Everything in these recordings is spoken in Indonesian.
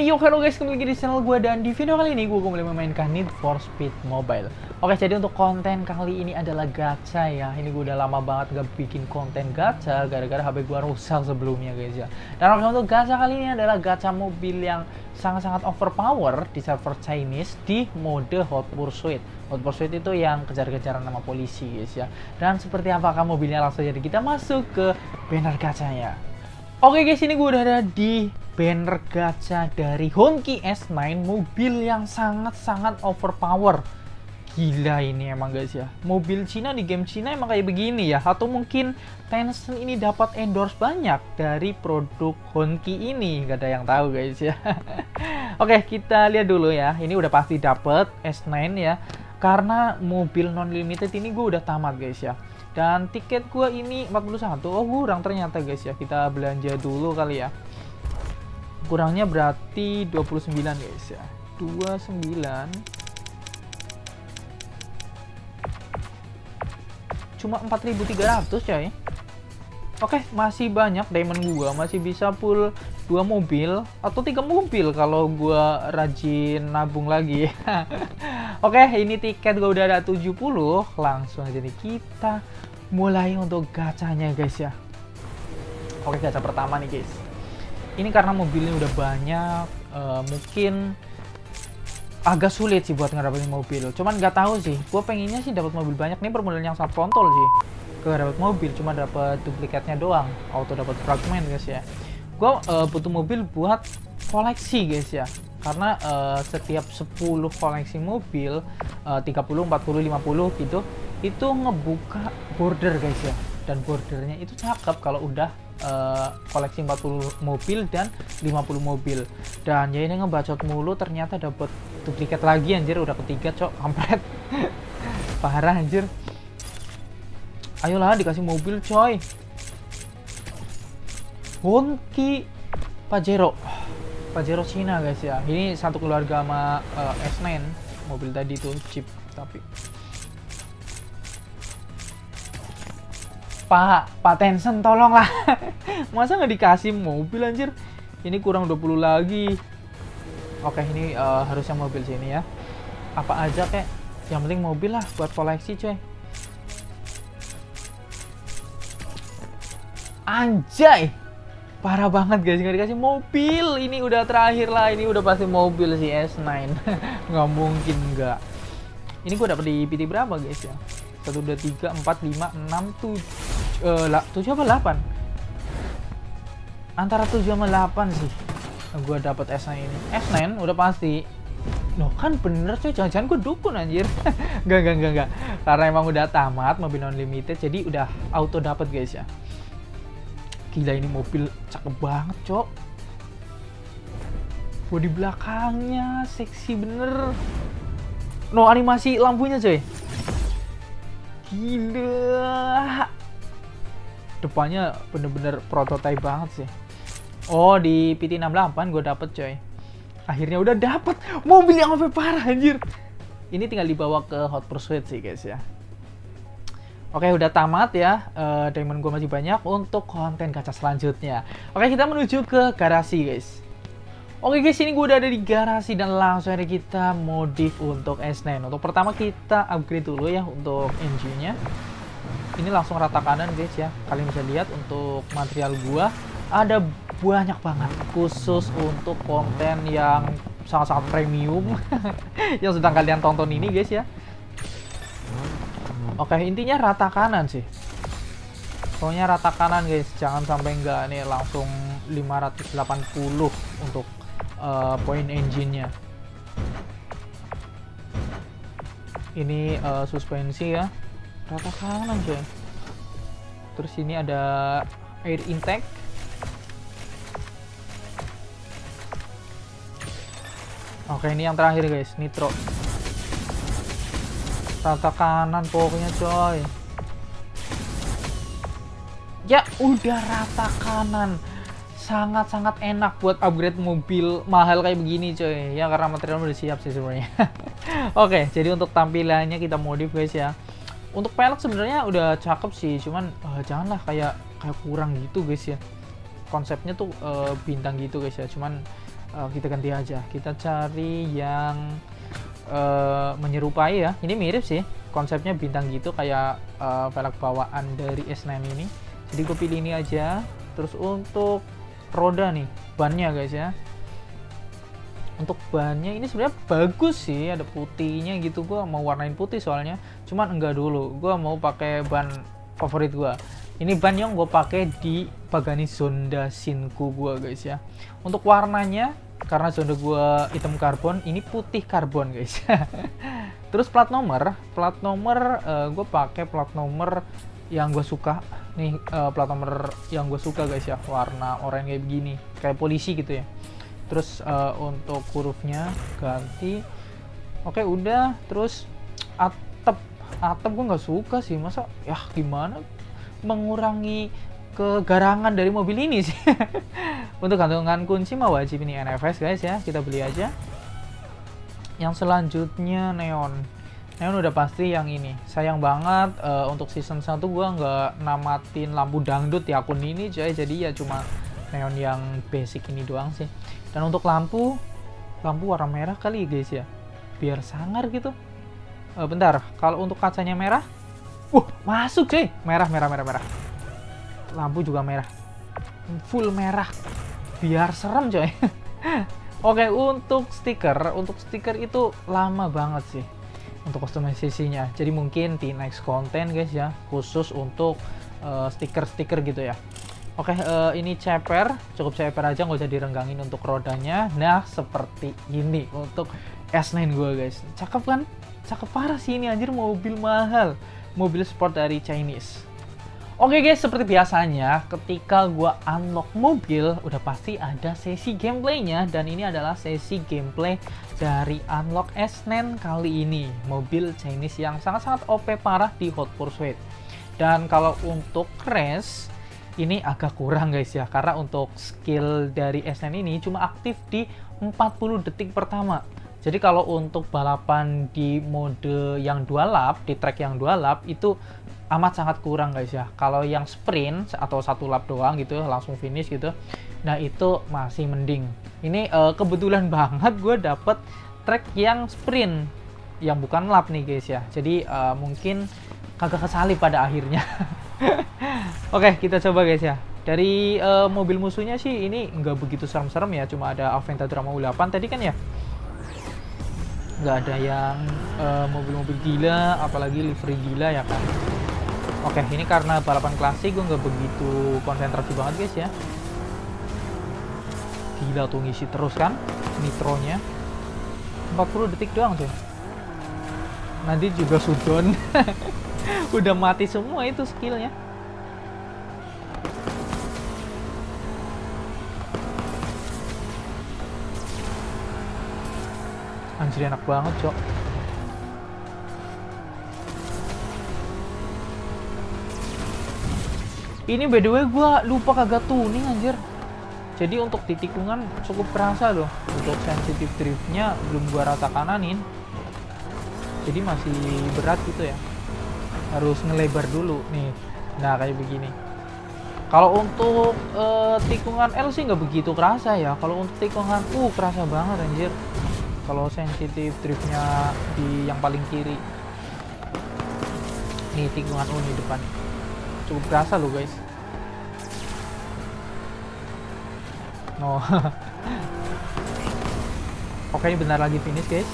Yo, halo guys, kembali lagi di channel gue. Dan di video kali ini gue kembali memainkan Need for Speed Mobile. Oke, jadi untuk konten kali ini adalah gacha ya. Ini gue udah lama banget gak bikin konten gacha gara-gara HP gue rusak sebelumnya guys ya. Dan untuk gacha kali ini adalah gacha mobil yang sangat-sangat overpower di server Chinese di mode Hot Pursuit. Hot Pursuit itu yang kejar-kejaran sama polisi guys ya. Dan seperti apakah mobilnya, langsung jadi kita masuk ke banner gachanya. Oke guys, ini gue udah ada di banner gacha dari Honki S9, mobil yang sangat-sangat overpower. Gila ini emang guys ya. Mobil Cina di game Cina emang kayak begini ya. Atau mungkin Tencent ini dapat endorse banyak dari produk Honki ini. Gak ada yang tahu guys ya. Oke, kita lihat dulu ya. Ini udah pasti dapat S9 ya. Karena mobil non limited ini gue udah tamat guys ya. Dan tiket gue ini 41. Oh kurang ternyata guys ya. Kita belanja dulu kali ya. Kurangnya berarti 29 guys ya. 29. Cuma 4.300 coy. Oke, masih banyak diamond gua, masih bisa full 2 mobil atau 3 mobil kalau gua rajin nabung lagi. Oke, ini tiket gua udah ada 70. Langsung aja nih kita mulai untuk gacanya guys ya. Oke, gacha pertama nih guys. Ini karena mobilnya udah banyak, mungkin agak sulit sih buat ngedapetin mobil. Cuman nggak tahu sih, gue pengennya sih dapat mobil banyak. Ini permodalan yang sangat frontal sih. Gak dapat mobil, cuma dapat duplikatnya doang. Auto dapat fragment guys ya. Gue butuh mobil buat koleksi guys ya. Karena setiap 10 koleksi mobil, 30, 40, 50 gitu, itu ngebuka border guys ya. Dan bordernya itu cakep kalau udah koleksi 40 mobil dan 50 mobil. Dan ya ini ngebacot mulu, ternyata dapat duplikat lagi anjir, udah ketiga cok, kampret. Parah anjir. Ayolah dikasih mobil coy. Honki Pajero Cina guys ya. Ini satu keluarga sama S9 mobil tadi tuh, chip tapi Pak Tencent tolonglah. Masa nggak dikasih mobil anjir. Ini kurang 20 lagi. Oke, ini harusnya mobil sini ya. Apa aja kek, yang penting mobil lah buat koleksi coy. Anjay, parah banget guys, nggak dikasih mobil. Ini udah terakhir lah, ini udah pasti mobil si S9. Nggak mungkin nggak. Ini gue dapet di PT berapa guys ya? 1, 2, 3, 4, 5, 6, 7 apa 8? Antara 7 sama 8 sih gue dapet S9 ini. S9 udah pasti. Loh kan bener coy, jangan-jangan gue dukun anjir. Enggak. Karena emang udah tamat mobil non limited, jadi udah auto dapet guys ya. Gila ini mobil cakep banget cok. Bodi belakangnya seksi bener. No, animasi lampunya coy. Gila. Depannya bener-bener prototype banget sih. Oh, di PT68 gue dapet coy. Akhirnya udah dapet mobil yang sampai parah anjir. Ini tinggal dibawa ke Hot Pursuit sih guys ya. Oke, udah tamat ya. Diamond gue masih banyak untuk konten gacha selanjutnya. Oke, kita menuju ke garasi guys. Oke guys, ini gue udah ada di garasi dan langsung aja kita modif untuk S9. Untuk pertama kita upgrade dulu ya untuk engine-nya. Ini langsung rata kanan guys ya. Kalian bisa lihat untuk material gua ada banyak banget khusus untuk konten yang sangat-sangat premium yang sedang kalian tonton ini guys ya. Oke, intinya rata kanan sih. Pokoknya rata kanan guys, jangan sampai enggak nih langsung 580 untuk poin engine-nya. Ini suspensi ya. Rata kanan coy. Terus ini ada air intake. Oke, ini yang terakhir guys, nitro. Rata kanan pokoknya coy. Ya udah rata kanan. Sangat-sangat enak buat upgrade mobil mahal kayak begini coy. Ya karena materialnya udah siap sih sebenarnya. Oke, jadi untuk tampilannya kita modif guys ya. Untuk pelek sebenarnya udah cakep sih, cuman janganlah kayak kurang gitu guys ya. Konsepnya tuh bintang gitu guys ya, cuman Kita ganti aja, kita cari yang menyerupai ya. Ini mirip sih konsepnya, bintang gitu kayak velg bawaan dari S9 ini. Jadi gue pilih ini aja. Terus untuk roda nih, bannya guys ya. Untuk bannya ini sebenarnya bagus sih, ada putihnya gitu. Gue mau warnain putih soalnya, cuman enggak dulu. Gue mau pakai ban favorit gue. Ini ban yang gue pakai di Pagani Zonda Shinku gue guys ya. Untuk warnanya, karena Zonda gue hitam karbon, ini putih karbon guys. Terus plat nomor gue pakai plat nomor yang gue suka. Nih plat nomor yang gue suka guys ya, warna oranye kayak begini, kayak polisi gitu ya. Terus untuk hurufnya ganti. Oke udah. Terus atap gue nggak suka sih, masa ya gimana mengurangi kegarangan dari mobil ini sih. Untuk gantungan kunci mah wajib ini NFS guys ya, kita beli aja. Yang selanjutnya neon udah pasti yang ini. Sayang banget untuk season 1 gua nggak namatin lampu dangdut di akun ini coy, jadi ya cuma neon yang basic ini doang sih. Dan untuk lampu warna merah kali guys ya, biar sangar gitu. Bentar, kalau untuk kacanya merah, masuk cuy, merah. Lampu juga merah, full merah, biar serem coy. Oke, untuk stiker itu lama banget sih untuk customization-nya. Jadi mungkin di next konten guys ya, khusus untuk stiker gitu ya. Oke, ini cukup ceper aja, nggak usah direnggangin untuk rodanya. Nah, seperti ini untuk S9 gue guys. Cakep kan? Cakep parah sih ini anjir, mobil mahal. Mobil sport dari Chinese. Oke guys, seperti biasanya ketika gua unlock mobil udah pasti ada sesi gameplaynya, dan ini adalah sesi gameplay dari unlock S9 kali ini, mobil Chinese yang sangat-sangat OP parah di Hot Pursuit. Dan kalau untuk race ini agak kurang guys ya, karena untuk skill dari S9 ini cuma aktif di 40 detik pertama. Jadi kalau untuk balapan di mode yang 2 lap, di track yang 2 lap itu amat sangat kurang guys ya. Kalau yang sprint atau 1 lap doang gitu langsung finish gitu, nah itu masih mending. Ini kebetulan banget gue dapet track yang sprint, yang bukan lap nih guys ya. Jadi mungkin kagak kesalip pada akhirnya. Oke, kita coba guys ya. Dari mobil musuhnya sih ini nggak begitu serem-serem ya, cuma ada Aventador sama U8 tadi kan ya. Nggak ada yang mobil-mobil gila, apalagi livery gila ya kan. Oke, ini karena balapan klasik gue nggak begitu konsentrasi banget guys ya. Gila tuh ngisi terus kan nitronya, 40 detik doang tuh. Nanti juga sudon. Udah mati semua itu skillnya. Anjir enak banget cok. Ini by the way gue lupa kagak tuning anjir. Jadi untuk di tikungan cukup kerasa loh. Untuk sensitive driftnya belum gue rata kananin, jadi masih berat gitu ya, harus ngelebar dulu nih. Nah kayak begini. Kalau untuk tikungan L sih nggak begitu kerasa ya. Kalau untuk tikungan kerasa banget anjir. Kalau sensitive driftnya di yang paling kiri nih, tikungan U nih depan, cukup kerasa loh guys. No. Oke, ini bentar lagi finish guys.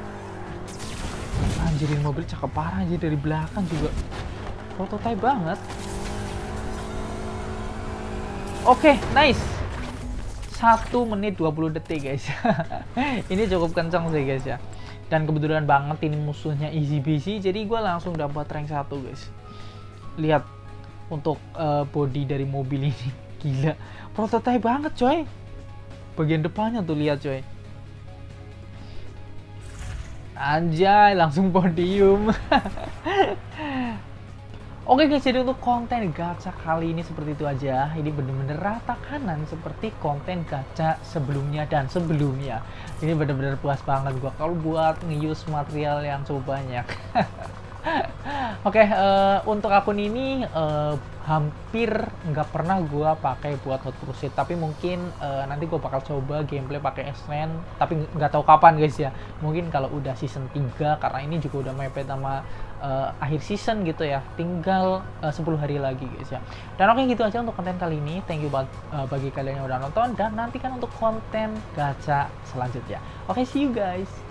Anjirin mobil cakep parah aja dari belakang juga, prototype banget. Oke, nice. 1 menit 20 detik guys. Ini cukup kencang sih guys ya. Dan kebetulan banget ini musuhnya easy busy, jadi gue langsung dapat rank 1 guys. Lihat untuk body dari mobil ini, gila, prototype banget coy. Bagian depannya tuh lihat coy. Anjay, langsung podium. Oke guys, jadi untuk konten gacha kali ini seperti itu aja. Ini bener-bener rata kanan seperti konten gacha sebelumnya dan sebelumnya. Ini bener-bener puas banget gua kalau buat nge-use material yang cukup banyak. Oke, untuk akun ini hampir nggak pernah gue pakai buat Hot Pursuit, tapi mungkin nanti gue bakal coba gameplay pakai S-Lane, tapi nggak tahu kapan guys ya. Mungkin kalau udah season 3, karena ini juga udah mepet sama akhir season gitu ya. Tinggal 10 hari lagi guys ya. Dan oke, gitu aja untuk konten kali ini. Thank you banget bagi kalian yang udah nonton, dan nantikan untuk konten gacha selanjutnya. Oke, see you guys.